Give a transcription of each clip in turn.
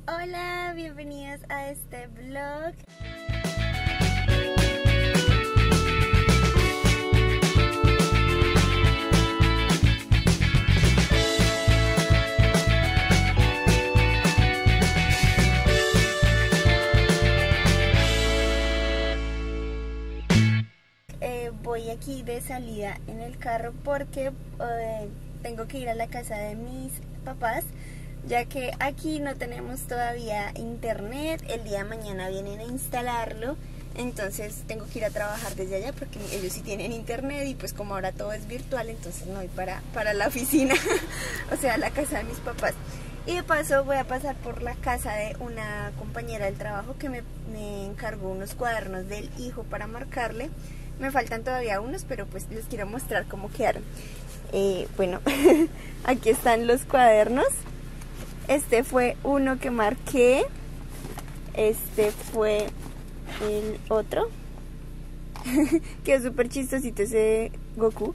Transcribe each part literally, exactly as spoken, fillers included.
Hola, bienvenidos a este vlog. Eh, voy aquí de salida en el carro porque eh, tengo que ir a la casa de mis papás, ya que aquí no tenemos todavía internet. El día de mañana vienen a instalarlo, entonces tengo que ir a trabajar desde allá porque ellos sí tienen internet y pues como ahora todo es virtual, entonces no voy para, para la oficina, o sea, la casa de mis papás. Y de paso voy a pasar por la casa de una compañera del trabajo que me, me encargó unos cuadernos del hijo para marcarle. Me faltan todavía unos, pero pues les quiero mostrar cómo quedaron. Eh, bueno, aquí están los cuadernos. Este fue uno que marqué. Este fue el otro. Quedó súper chistosito ese Goku.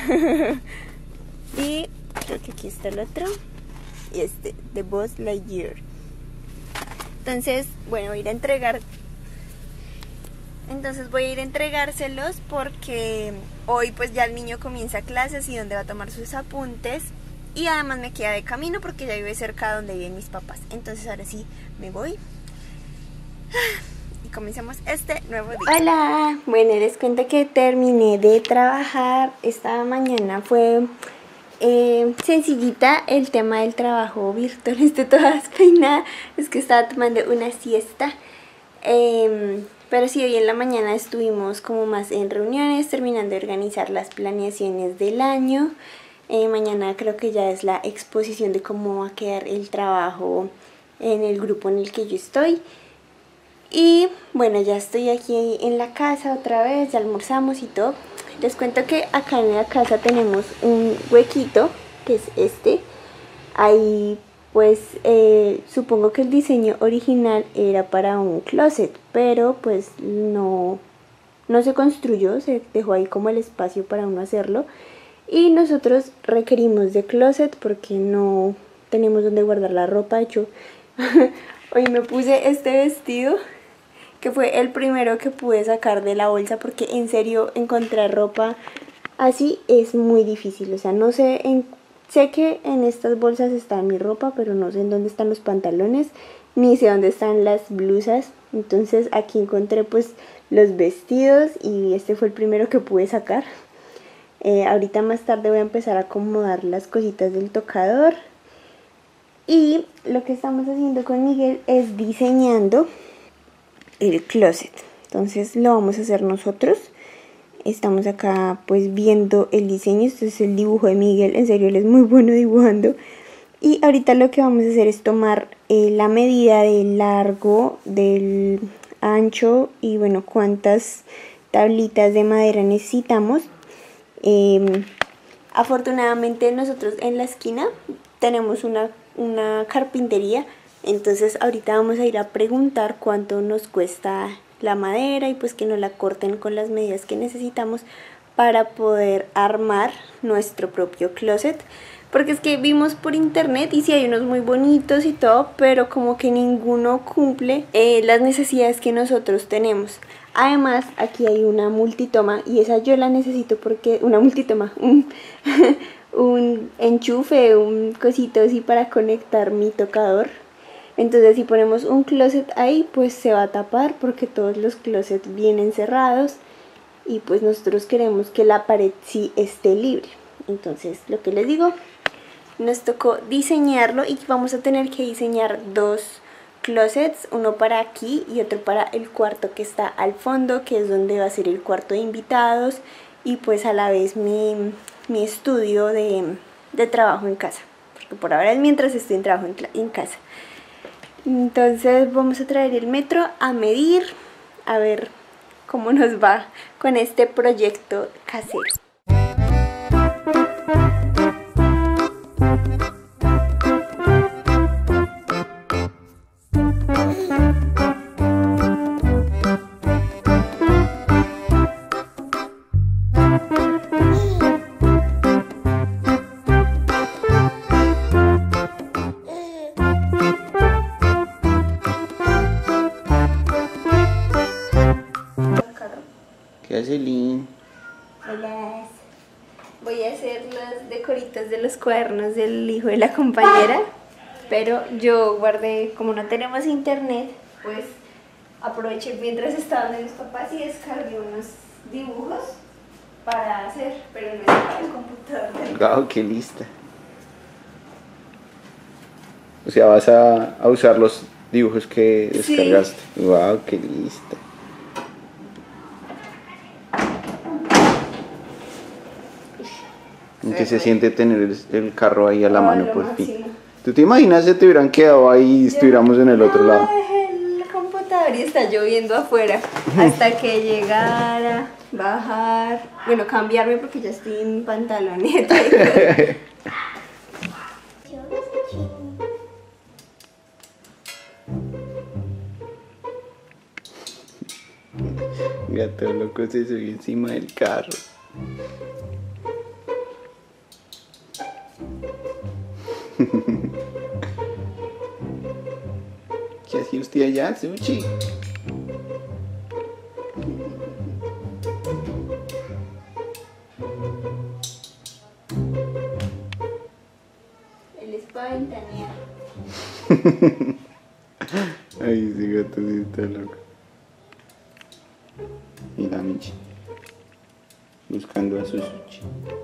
Y creo que aquí está el otro. Y este, de Buzz Lightyear. Entonces, bueno, voy a ir a entregar. Entonces voy a ir a entregárselos porque hoy pues ya el niño comienza clases y donde va a tomar sus apuntes. Y además me queda de camino porque ya vive cerca de donde viven mis papás. Entonces ahora sí me voy. Y comencemos este nuevo día. Hola, bueno, les cuento que terminé de trabajar. Esta mañana fue eh, sencillita el tema del trabajo virtual. Estoy toda despeinada, es que estaba tomando una siesta. Eh, pero sí, hoy en la mañana estuvimos como más en reuniones, terminando de organizar las planeaciones del año. Eh, mañana creo que ya es la exposición de cómo va a quedar el trabajo en el grupo en el que yo estoy. Y bueno, ya estoy aquí en la casa otra vez, ya almorzamos y todo. Les cuento que acá en la casa tenemos un huequito, que es este. Ahí pues eh, supongo que el diseño original era para un closet, pero pues no, no se construyó, se dejó ahí como el espacio para uno hacerlo. Y nosotros requerimos de closet porque no tenemos donde guardar la ropa. De hecho, hoy me puse este vestido, que fue el primero que pude sacar de la bolsa, porque en serio encontrar ropa así es muy difícil. O sea, no sé, en, sé que en estas bolsas está mi ropa, pero no sé en dónde están los pantalones, ni sé dónde están las blusas. Entonces aquí encontré pues los vestidos y este fue el primero que pude sacar. Eh, ahorita más tarde voy a empezar a acomodar las cositas del tocador. Y lo que estamos haciendo con Miguel es diseñando el closet. Entonces lo vamos a hacer nosotros. Estamos acá pues viendo el diseño. Este es el dibujo de Miguel. En serio, él es muy bueno dibujando. Y ahorita lo que vamos a hacer es tomar eh, la medida del largo, del ancho y bueno, cuántas tablitas de madera necesitamos. Eh, afortunadamente nosotros en la esquina tenemos una, una carpintería, entonces ahorita vamos a ir a preguntar cuánto nos cuesta la madera y pues que nos la corten con las medidas que necesitamos para poder armar nuestro propio closet, porque es que vimos por internet y sí hay unos muy bonitos y todo, pero como que ninguno cumple eh, las necesidades que nosotros tenemos. Además, aquí hay una multitoma y esa yo la necesito porque... Una multitoma, un, un enchufe, un cosito así para conectar mi tocador. Entonces si ponemos un closet ahí, pues se va a tapar porque todos los closets vienen cerrados. Y pues nosotros queremos que la pared sí esté libre. Entonces, lo que les digo, nos tocó diseñarlo y vamos a tener que diseñar dos closets, uno para aquí y otro para el cuarto que está al fondo, que es donde va a ser el cuarto de invitados y pues a la vez mi, mi estudio de, de trabajo en casa, porque por ahora es mientras estoy en trabajo en, en casa. Entonces vamos a traer el metro a medir, a ver cómo nos va con este proyecto casero. Elin. Hola. Voy a hacer los decoritos de los cuadernos del hijo de la compañera, pero yo guardé, como no tenemos internet, pues aproveché mientras estaba de mis papás y descargué unos dibujos para hacer, pero no es para el computador. Wow, qué lista. O sea, vas a, a usar los dibujos que descargaste. Sí. Wow, qué lista. ¿En qué se siente tener el, el carro ahí a la oh, mano por fin? ¿Tú te imaginas si te hubieran quedado ahí y estuviéramos en el otro no, lado? El computador y está lloviendo afuera. Hasta que llegara, bajar, bueno, cambiarme porque ya estoy en pantaloneta. Gato loco se subió encima del carro. ¿Qué hacía usted allá, Sushi? Él es para ventanear. Ay, ese gato sí está loco. Y la Michi buscando a su Sushi.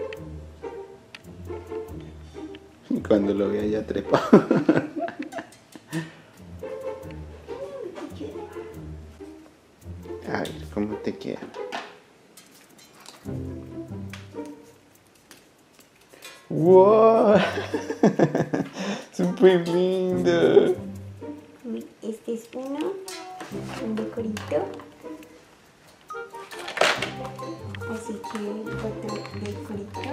Y cuando lo vea ya trepa. A ver, ¿cómo te queda? ¡Wow! ¡Súper lindo! Este es uno, un decorito. Así que otro decorito.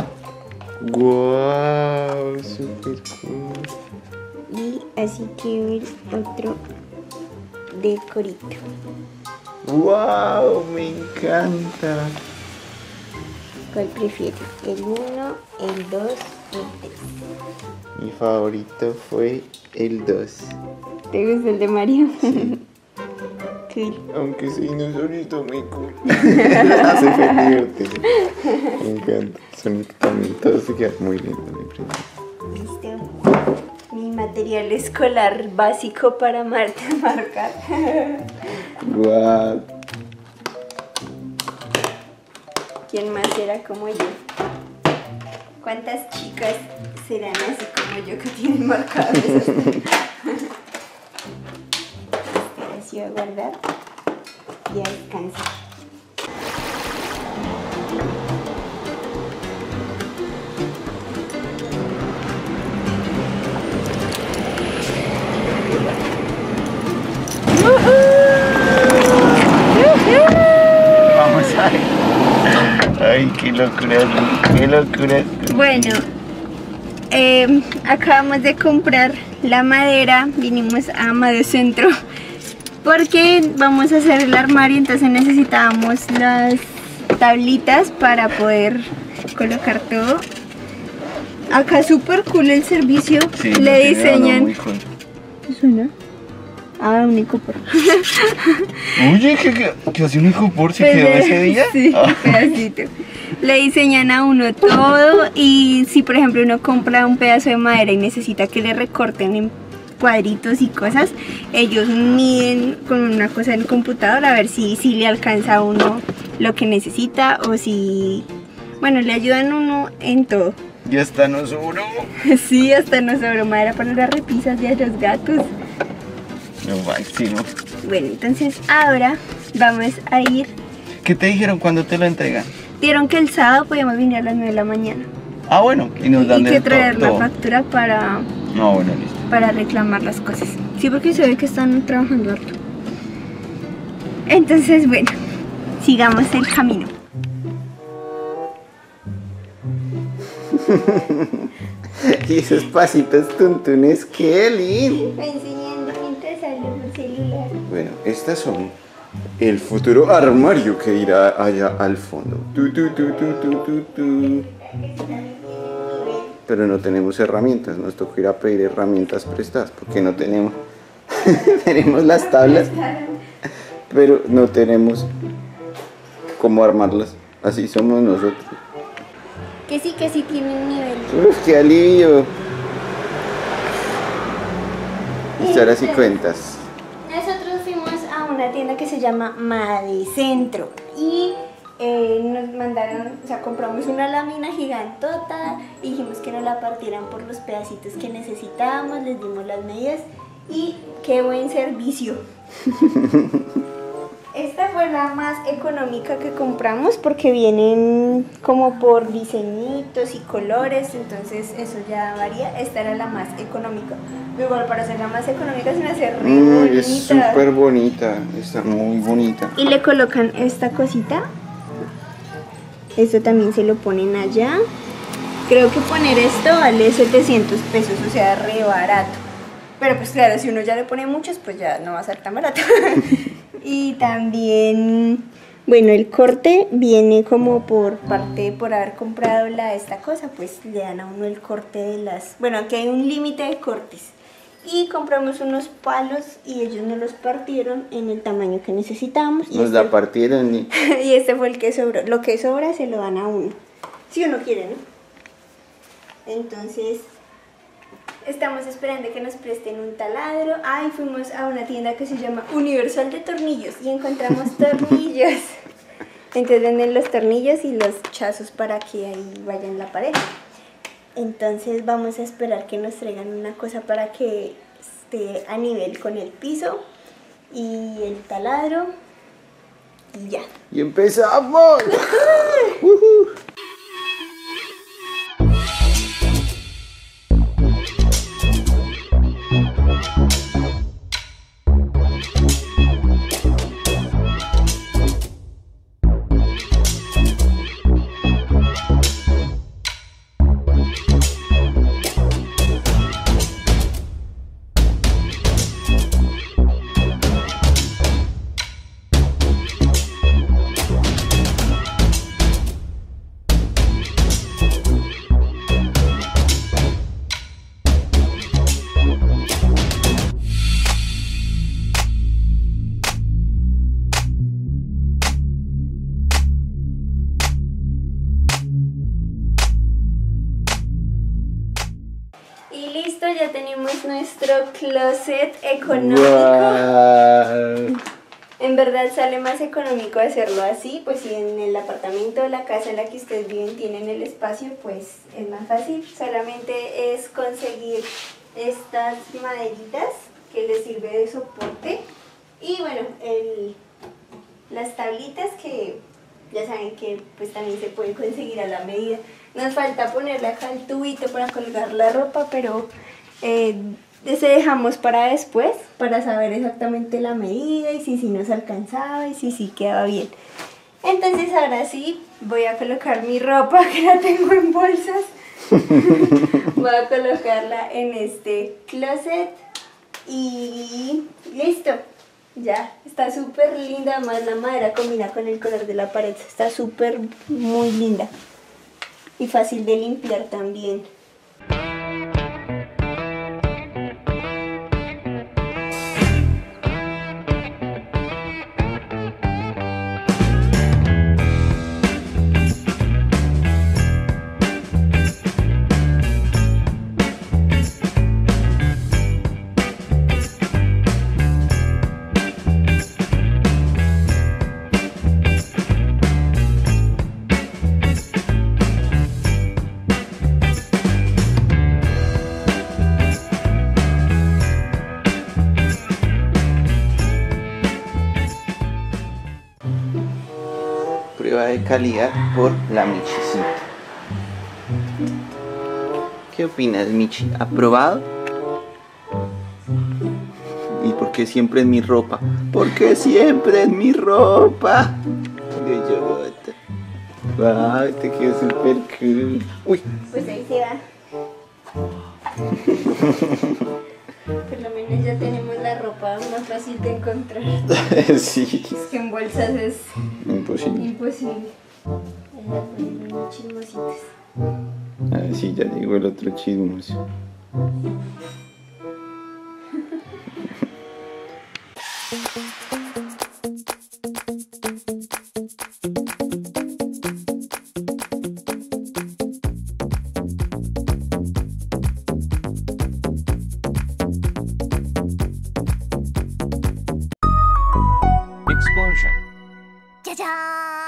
¡Wow! ¡Súper cool! Y así que otro decorito. ¡Wow! ¡Me encanta! ¿Cuál prefieres? ¿El uno, el dos o el tres? Mi favorito fue el dos. ¿Te gusta el de Mario? Sí. Cool. Aunque ese dinosaurito muy cool. Hace feliz divertido. Me encanta. Sonic también. Todo se queda muy lindo. Muy listo. Mi material escolar básico para marcar. Guau. ¿Quién más será como yo? ¿Cuántas chicas serán así como yo que tienen marcadores? Así voy a guardar y a descansar. Vamos a ver. Ay, qué locura, qué locura. Bueno, eh, acabamos de comprar la madera, vinimos a Amadeo Centro porque vamos a hacer el armario, entonces necesitábamos las tablitas para poder colocar todo. Acá súper cool el servicio, sí, le diseñan... Muy cool. ¿Qué suena? Ah, un Cooper. Oye, ¿qué, qué, qué hace un Cooper? ¿Se pues quedó ese día? Sí, un pedacito. Le diseñan a uno todo y si por ejemplo uno compra un pedazo de madera y necesita que le recorten en cuadritos y cosas, ellos miden con una cosa en el computador a ver si, si le alcanza a uno lo que necesita o si... Bueno, le ayudan a uno en todo. Y hasta nos sobró. Sí, hasta nos sobró madera para las repisas de los gatos. Lo máximo. Bueno, entonces ahora vamos a ir. ¿Qué te dijeron cuando te lo entregan? Dijeron que el sábado podíamos venir a las nueve de la mañana. Ah, bueno, y nos dan y que el traer todo, la factura para... No, bueno, listo. Para reclamar las cosas. Sí, porque se ve que están trabajando harto. Entonces, bueno, sigamos el camino. Y esos pasitos tuntunes, qué lindo. Me enseñando mientras hablo por celular. Bueno, estas son el futuro armario que irá allá al fondo. Tu, tu, tu, tu, tu, tu, tu. Pero no tenemos herramientas, nos tocó ir a pedir herramientas prestadas porque no tenemos. Tenemos las tablas, pero no tenemos cómo armarlas. Así somos nosotros. Que sí, que sí tiene un nivel. Uf, qué alivio. Y ahora sí cuentas. Nosotros fuimos a una tienda que se llama Madicentro y eh, nos mandaron, o sea, compramos una lámina gigantota y dijimos que nos la partieran por los pedacitos que necesitábamos, les dimos las medidas y qué buen servicio. Esta fue la más económica que compramos porque vienen como por diseñitos y colores, entonces eso ya varía. Esta era la más económica. Igual para ser la más económica se me hace re Mm, bonita. es súper bonita, está muy bonita. Y le colocan esta cosita. Esto también se lo ponen allá. Creo que poner esto vale setecientos pesos, o sea, re barato. Pero pues claro, si uno ya le pone muchos, pues ya no va a ser tan barato. Y también, bueno, el corte viene como por parte, por haber comprado la, esta cosa, pues le dan a uno el corte de las... Bueno, aquí hay un límite de cortes. Y compramos unos palos y ellos nos los partieron en el tamaño que necesitábamos. Nos la partieron y... Y este fue el que sobró. Lo que sobra se lo dan a uno, si uno quiere, ¿no? Entonces... Estamos esperando que nos presten un taladro. Ay, fuimos a una tienda que se llama Universal de Tornillos y encontramos tornillos. Entonces venden los tornillos y los chazos para que ahí vayan la pareja. Entonces vamos a esperar que nos traigan una cosa para que esté a nivel con el piso y el taladro y ya. ¡Y empezamos! uh-huh. Ya tenemos nuestro closet económico. Wow. En verdad sale más económico hacerlo así, pues si en el apartamento o la casa en la que ustedes viven tienen el espacio, pues es más fácil. Solamente es conseguir estas maderitas que les sirve de soporte y bueno, el, las tablitas que ya saben que pues también se puede conseguir a la medida. Nos falta ponerle acá el tubito para colgar la ropa, pero eh, ese dejamos para después, para saber exactamente la medida y si sí nos alcanzaba y si sí quedaba bien. Entonces ahora sí, voy a colocar mi ropa que la tengo en bolsas. Voy a colocarla en este closet y listo. Ya, está súper linda, además la madera combina con el color de la pared, está súper muy linda y fácil de limpiar también. Prueba de calidad por la Michicita. ¿Qué opinas, Michi? ¿Aprobado? ¿Y por qué siempre en mi ropa? Porque siempre en mi ropa. De Yota. Wow, te quedó súper cool. Uy. Pues ahí se va. Por lo menos ya tenemos la ropa más fácil de encontrar. Sí. Es que en bolsas es imposible. Imposible. Voy a poner unos chismositos. Ah, sí, ya llegó el otro chismoso. Explosion. ¡Chachán!